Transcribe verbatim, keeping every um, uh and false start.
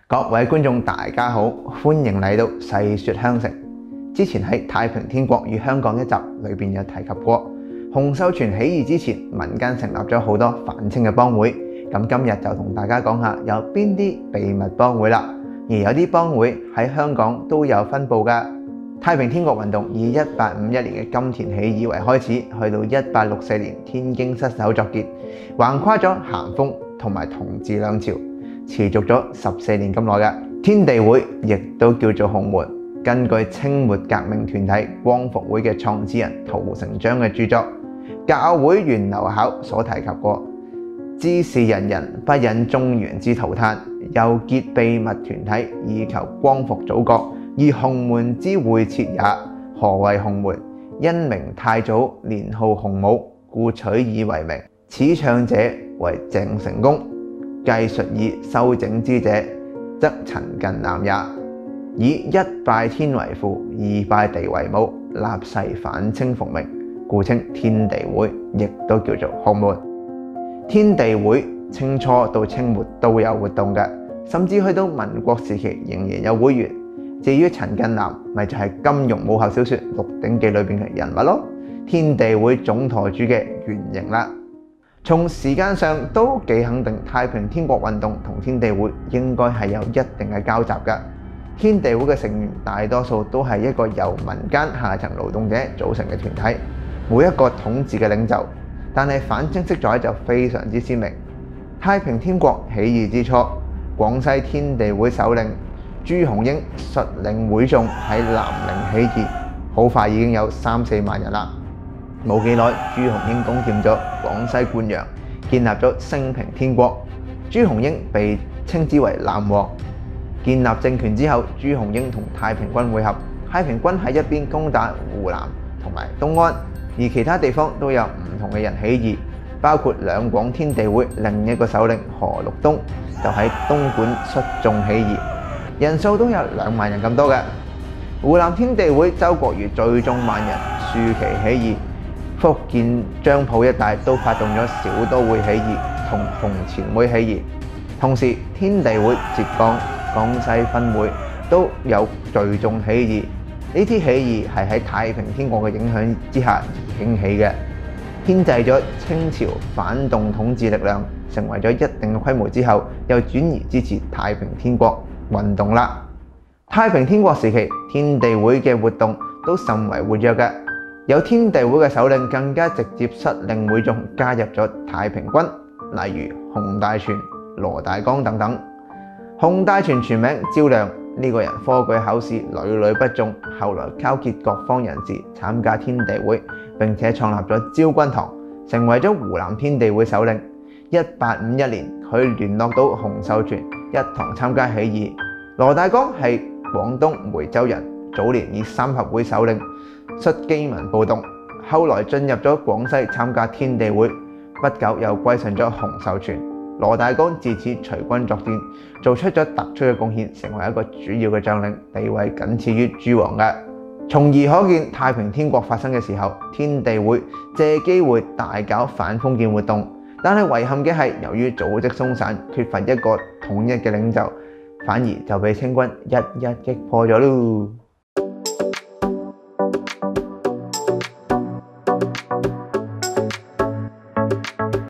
各位觀眾大家好，歡迎嚟到細說香城。之前喺太平天國與香港一集裏邊有提及過，洪秀全起義之前，民間成立咗好多反清嘅幫會。咁今日就同大家講下有邊啲秘密幫會啦。而有啲幫會喺香港都有分佈㗎。太平天國運動以一八五一年嘅金田起義為開始，去到一八六四年天京失守作結，橫跨咗咸豐同埋同治兩朝。持續咗十四年咁耐嘅天地會，亦都叫做洪門。根據清末革命團體光復會嘅創始人陶成章嘅著作《教會源流考》所提及過，志士仁人不忍中原之塗炭，又結秘密團體以求光復祖國，而洪門之會設也。何謂洪門？因明太祖年號洪武，故取以為名。此倡者為鄭成功。繼述以修整之者，則陳近南也。以一拜天為父，二拜地為母，立誓反清復明，故稱天地會，亦都叫做洪門。天地會清初到清末都有活動嘅，甚至去到民國時期仍然有會員。至於陳近南，咪就係金庸武俠小說《鹿鼎記》裏邊嘅人物咯，天地會總舵主嘅原型啦。從時間上都幾肯定，太平天國運動同天地會應該係有一定嘅交集㗎。天地會嘅成員大多數都係一個由民間下層勞動者組成嘅團體，每一個統治嘅領袖，但係反清色彩就非常之鮮明。太平天國起義之初，廣西天地會首領朱紅英率領會眾喺南寧起義，好快已經有三四萬人啦。冇幾耐，朱紅英攻佔咗廣西灌陽，建立咗升平天國。朱紅英被稱之為南王。建立政權之後，朱紅英同太平軍會合，太平軍喺一邊攻打湖南同埋東安，而其他地方都有唔同嘅人起義，包括兩廣天地會另一個首領何陸東就喺東莞率眾起義，人數都有兩萬人咁多嘅。湖南天地會周國瑜聚眾萬人，戍其起義。福建漳浦一帶都發動咗小都會起義同紅前會起義，同時天地會浙江、江西分會都有聚眾起義。呢啲起義係喺太平天國嘅影響之下興起嘅，牽制咗清朝反動統治力量，成為咗一定嘅規模之後，又轉移支持太平天國運動啦。太平天國時期，天地會嘅活動都甚為活躍嘅。有天地會嘅首領更加直接率領會眾加入咗太平軍，例如洪大全、羅大剛等等。洪大全全名招亮，呢、這個人科舉考試屢屢不中，後來勾結各方人士參加天地會，並且創立咗昭君堂，成為咗湖南天地會首領。一八五一年，佢聯絡到洪秀全一同參加起義。羅大剛係廣東梅州人，早年以三合會首領率基民暴動，後來進入咗廣西參加天地會，不久又歸順咗洪秀全。羅大剛自此隨軍作戰，做出咗突出嘅貢獻，成為一個主要嘅將領，地位僅次於諸王嘅。從而可見，太平天國發生嘅時候，天地會借機會大搞反封建活動，但係遺憾嘅係，由於組織鬆散，缺乏一個統一嘅領袖，反而就被清軍一一擊破咗咯。